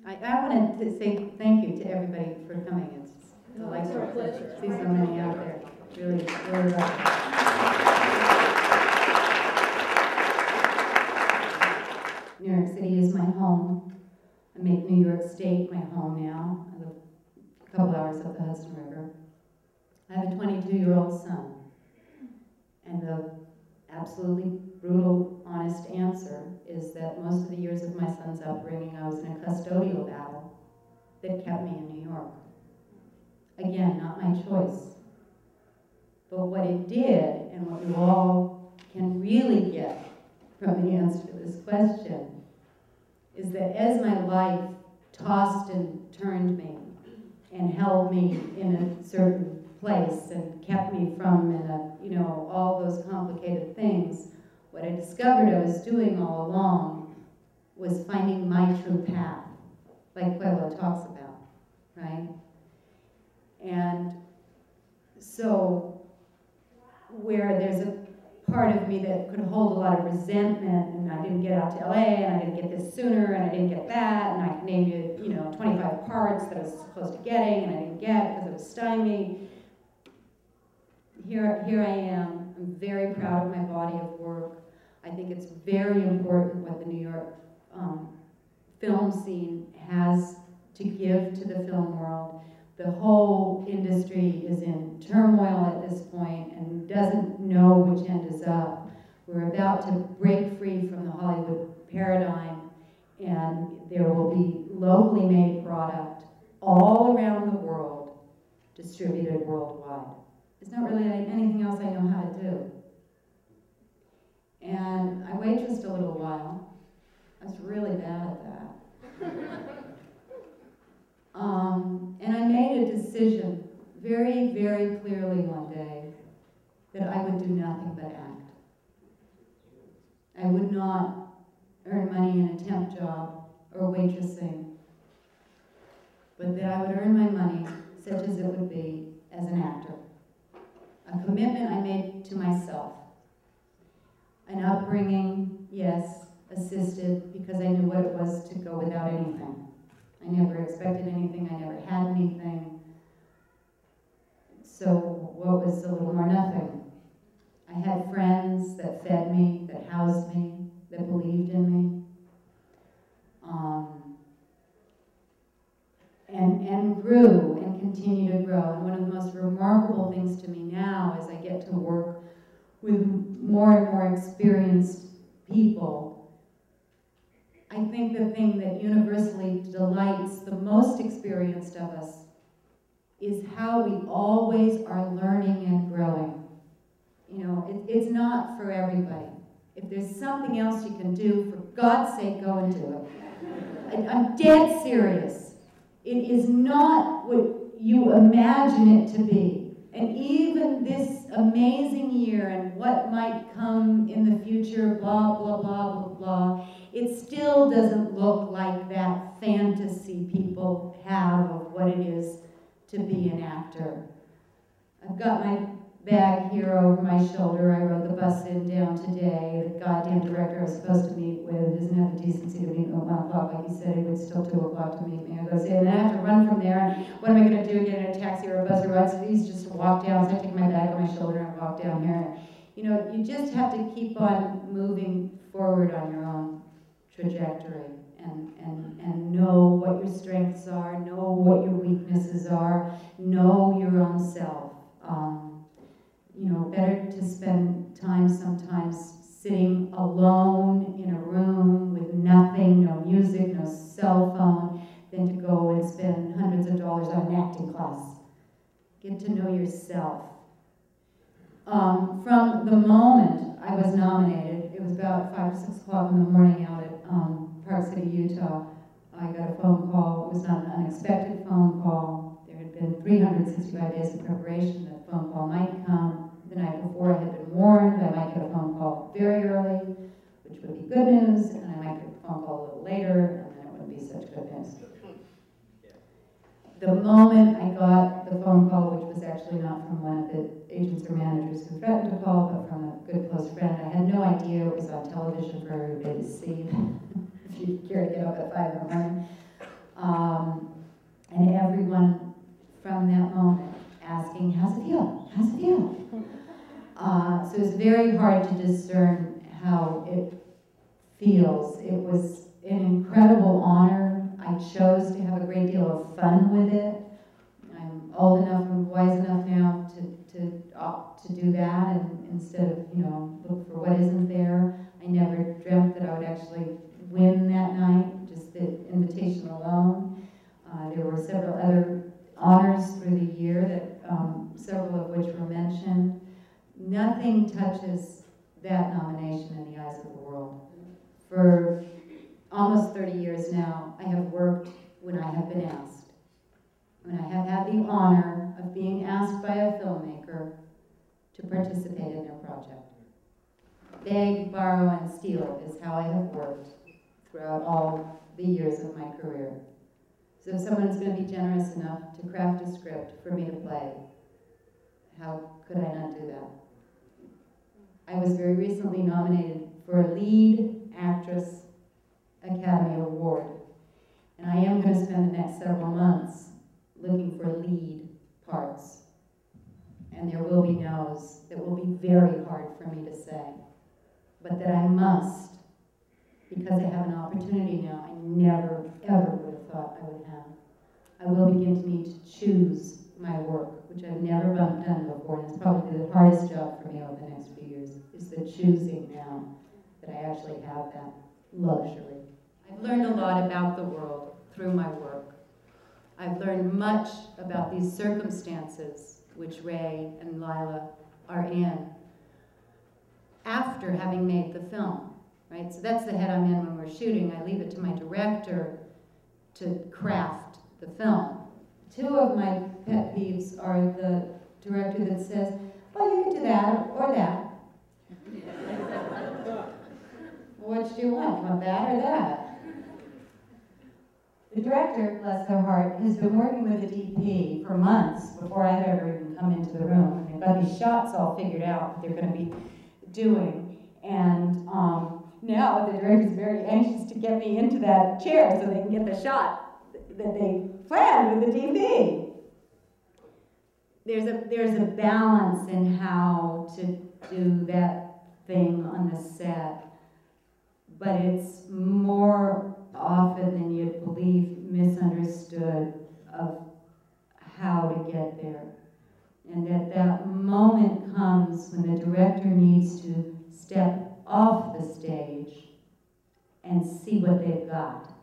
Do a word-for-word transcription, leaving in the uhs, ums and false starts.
I, I wanted to say thank you to everybody for coming. It's delightful to see so many out there. Really, really well. New York City is my home. I make New York State my home now. I live a couple hours up the Hudson River. I have a twenty-two-year-old son. And the absolutely brutal, honest answer is that most of the years of my son's upbringing, I was in a custodial battle that kept me in New York. Again, not my choice. But what it did, and what you all can really get from the answer to this question, is that as my life tossed and turned me and held me in a certain place and kept me from, in a, you know, all those complicated things, what I discovered I was doing all along was finding my true path, like Pueblo talks about, right? And so where there's a part of me that could hold a lot of resentment, and I didn't get out to L A, and I didn't get this sooner, and I didn't get that, and I could name you, you know, twenty-five parts that I was close to getting, and I didn't get because I was stymied. Here, here I am. I'm very proud of my body of work. I think it's very important what the New York um, film scene has to give to the film world. The whole industry is in turmoil at this point and doesn't know which end is up. We're about to break free from the Hollywood paradigm, and there will be locally made product all around the world, distributed worldwide. There's not really anything else I know how to do. And I waitressed a little while. I was really bad at that. Um, and I made a decision very, very clearly one day that I would do nothing but act. I would not earn money in a temp job or waitressing, but that I would earn my money, such as it would be, as an actor. A commitment I made to myself. An upbringing, yes, assisted, because I knew what it was to go without anything. I never expected anything, I never had anything. So what was a little more nothing? I had friends that fed me, that housed me, that believed in me. Um, and, and grew and continue to grow. And one of the most remarkable things to me now is I get to work with more and more experienced people. I think the thing that universally delights the most experienced of us is how we always are learning and growing. You know, it, it's not for everybody. If there's something else you can do, for God's sake, go and do it. I, I'm dead serious. It is not what you imagine it to be. And even this amazing year and what might come in the future, blah, blah, blah, blah, blah, it still doesn't look like that fantasy people have of what it is to be an actor. I've got my bag here over my shoulder. I rode the bus in down today. The goddamn director I was supposed to meet with doesn't have the decency to meet me at one o'clock like he said he would, still two o'clock to meet me. I go, and then I have to run from there, and what am I going to do, get in a taxi or a bus or what? So he's just to walk down, so I take my bag on my shoulder and walk down here. And, you know, you just have to keep on moving forward on your own trajectory and, and, and know what your strengths are, know what your weaknesses are, know your own self. Um, You know, better to spend time sometimes sitting alone in a room with nothing, no music, no cell phone, than to go and spend hundreds of dollars on an acting class. Get to know yourself. Um, from the moment I was nominated, it was about five or six o'clock in the morning out at um, Park City, Utah, I got a phone call. It was not an unexpected phone call. There had been three hundred sixty-five days of preparation that a phone call might come. The night before I had been warned I might get a phone call very early, which would be good news, and I might get a phone call a little later, and then it wouldn't be such good news. The moment I got the phone call, which was actually not from one of the agents or managers who threatened to call, but from a good close friend, I had no idea it was on television for everybody to see, if you care to get up at five in the morning. Um, and everyone from that moment asking, how's it feel? How's it feel? Uh, so it's very hard to discern how it feels. It was an incredible honor. I chose to have a great deal of fun with it. I'm old enough and wise enough now to, to opt to do that, and instead of, you know, look for what isn't there. I never dreamt that I would actually win that night, just the invitation alone. Uh, there were several other honors through the year, that um, several of which were mentioned. Nothing touches that nomination in the eyes of the world. For almost thirty years now, I have worked when I have been asked. When I have had the honor of being asked by a filmmaker to participate in their project. Beg, borrow, and steal is how I have worked throughout all the years of my career. So if someone's going to be generous enough to craft a script for me to play, how could I not do that? I was very recently nominated for a Lead Actress Academy Award, and I am going to spend the next several months looking for lead parts. And there will be no's that will be very hard for me to say, but that I must, because I have an opportunity now I never, ever would have thought I would have. I will begin to need to choose my work, which I've never done before, and it's probably the hardest job for me over the next few years, is the choosing now that I actually have that luxury. I've learned a lot about the world through my work. I've learned much about these circumstances which Ray and Lila are in after having made the film, right? So that's the head I'm in when we're shooting. I leave it to my director to craft the film. Two of my pet peeves are the director that says, well, you could do that or that. Which do you want? Want that or that? The director, bless their heart, has been working with the D P for months before I've ever even come into the room. And they've got these shots all figured out that they're going to be doing. And um, now the director's very anxious to get me into that chair so they can get the shot that they planned with the D P. There's a, there's a balance in how to do that thing on the set, but it's more often than you'd believe misunderstood of how to get there. And that that moment comes when the director needs to step off the stage and see what they've got.